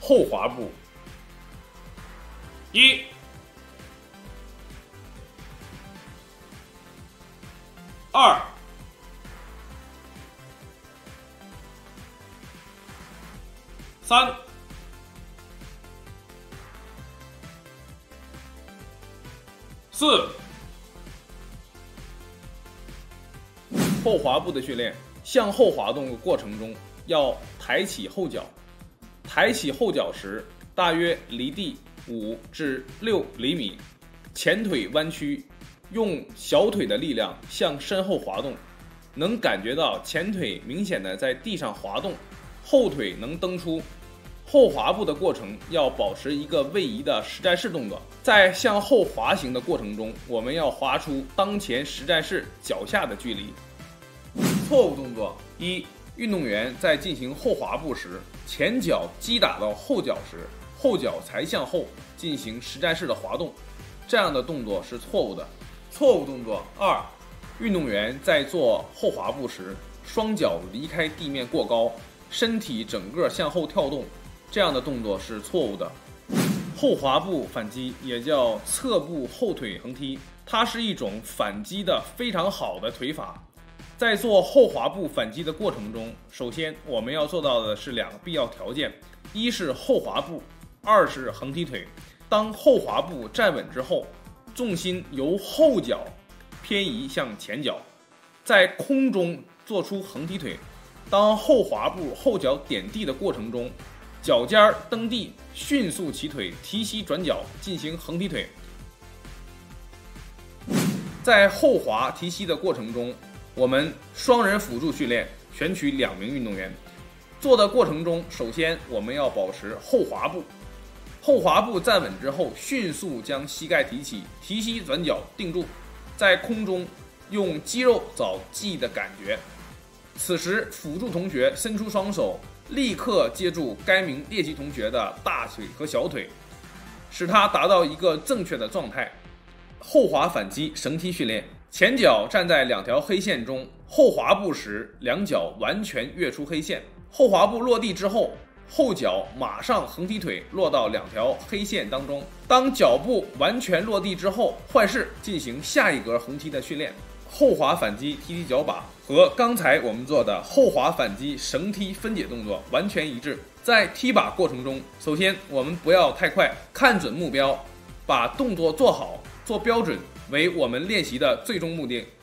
后滑步。1、2、3、4。后滑步的训练，向后滑动的过程中要抬起后脚，抬起后脚时大约离地5至6厘米，前腿弯曲，用小腿的力量向身后滑动，能感觉到前腿明显的在地上滑动，后腿能蹬出。后滑步的过程要保持一个位移的实战式动作，在向后滑行的过程中，我们要滑出当前实战式脚下的距离。错误动作1：运动员在进行后滑步时，前脚击打到后脚时，后脚才向后进行实战式的滑动，这样的动作是错误的。错误动作2：运动员在做后滑步时，双脚离开地面过高，身体整个向后跳动，这样的动作是错误的。后滑步反击也叫侧步后腿横踢，它是一种反击的非常好的腿法。在做后滑步反击的过程中，首先我们要做到的是2个必要条件：一是后滑步，2是横踢腿。当后滑步站稳之后，重心由后脚偏移向前脚，在空中做出横踢腿。当后滑步后脚点地的过程中，脚尖蹬地，迅速起腿，提膝转脚进行横踢腿。在后滑提膝的过程中，我们双人辅助训练，选取2名运动员。做的过程中，首先我们要保持后滑步，后滑步站稳之后，迅速将膝盖提起，提膝转脚定住，在空中用肌肉找记忆的感觉。此时辅助同学伸出双手，立刻接住该名练习同学的大腿和小腿，使他达到一个正确的状态。后滑反击绳踢训练，前脚站在2条黑线中，后滑步时2脚完全跃出黑线，后滑步落地之后，后脚马上横踢腿落到2条黑线当中。当脚步完全落地之后，换式进行下一格横踢的训练。后滑反击踢脚把和刚才我们做的后滑反击绳踢分解动作完全一致。在踢把过程中，首先我们不要太快，看准目标，把动作做好做标准为我们练习的最终目的。